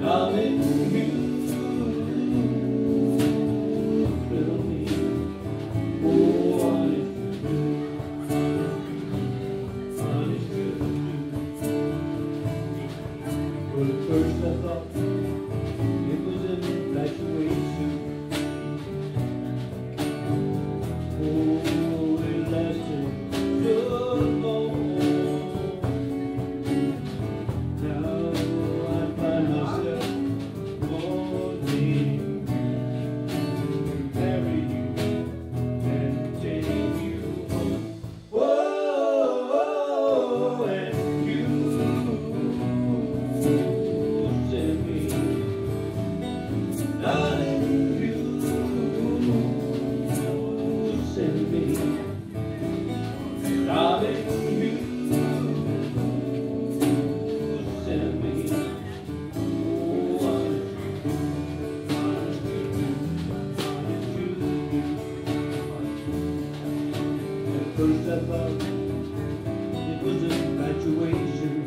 Darling, you fill me. Oh, honest you do. For the first I thought it was an infatuation. Oh, it lasted so long. Now I find myself wanting to marry you and take you home. Whoa, and you send me, darling, you send me, darling, you send me. Oh, honest you do. At first I thought it was an infatuation.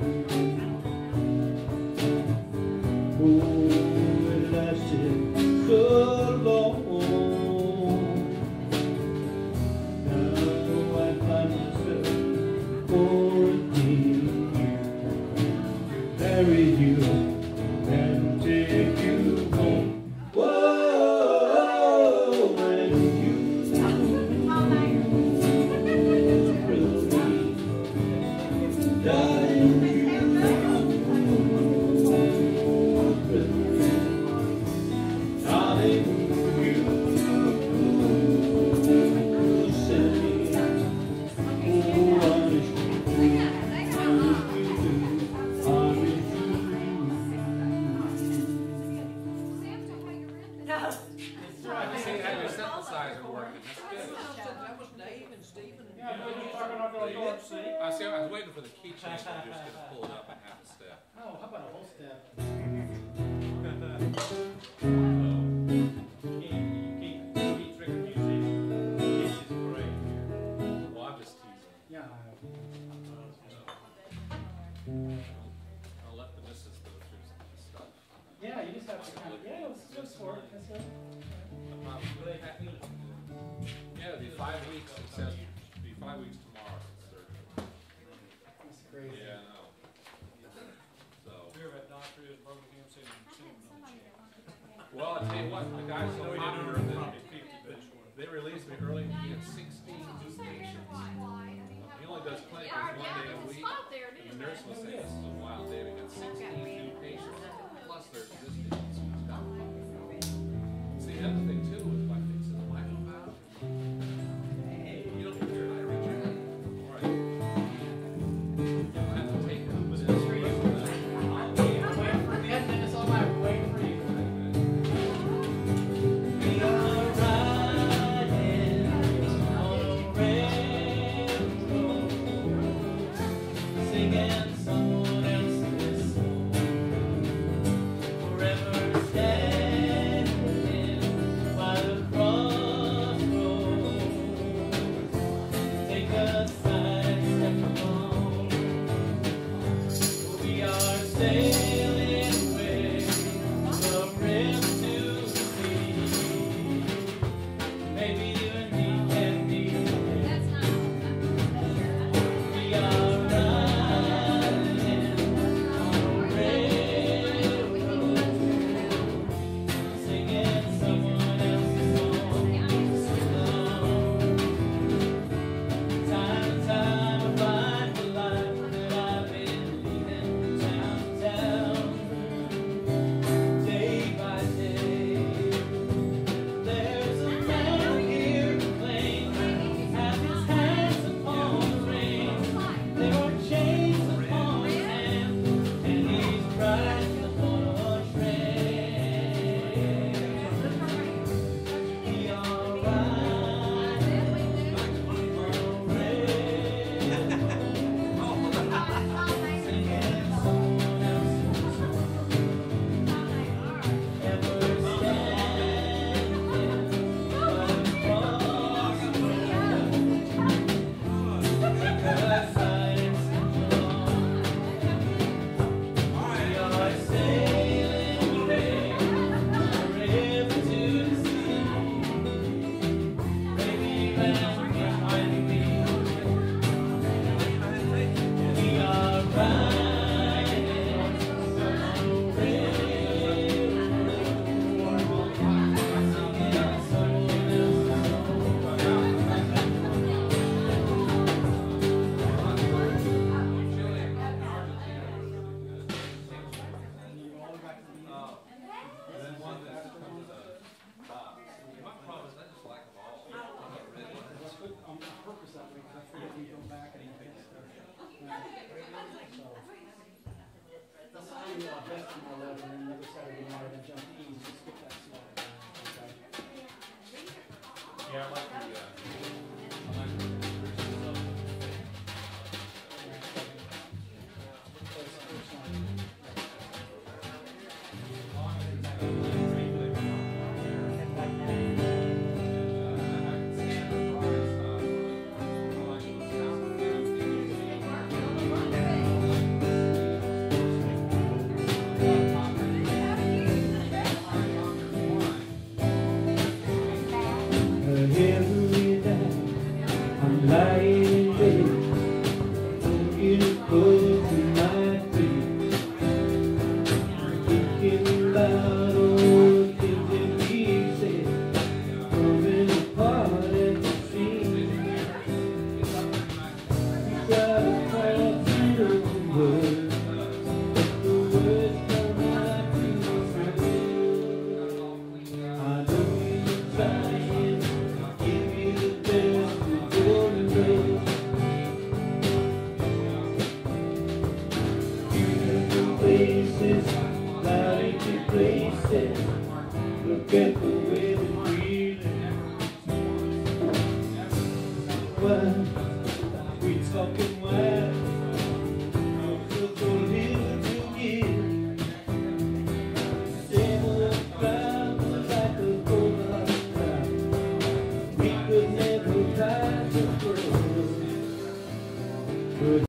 Oh, it lasted so long. Now I find myself wanting you, marry you, and take you home. Whoa, and you thrill me, darling, you thrill me, darling, you send me. Oh, honest you do, honest you See, how your synthesizer working. That's good. That was Dave and Stephen. Yeah, but you're talking off the chord, see? I see. I was waiting for the key change to just get it pulled up in half a step. Oh, how about a whole step? Keep trigger music. This is great here. Well, I'm just teasing. Yeah. I'll let the missus go through some of the stuff. Yeah, you just have to kind of, yeah, let's work. That's it. Yeah, it'll be 5 weeks. It says it'll be 5 weeks tomorrow. That's crazy. Yeah, I know. So, Fear of that doctor is Birmingham saying well, I tell you what, the guys so popular that they released me early. He had 16 new patients. He only does clinic 1 day a week. And the nurse was saying, this is a wild day. We got 16 new patients plus their existing ones. See, the other thing too is like things in the microphone. Hey, you don't hear it, I reach out. All right. You don't have to take it. But it's free. I'll wait for the end, then it's all right. Wait for you. We are riding on a railroad, singing songs. Yeah, I like the Every night I'm lying in bed, looking close to my feet, thinking about all the things that we said, coming apart at the seams. We try to call through the words, but the words come out too fast. I know you're trying to give me the best of golden days. Beautiful places, loud empty places. Look at the way they're breathing. Why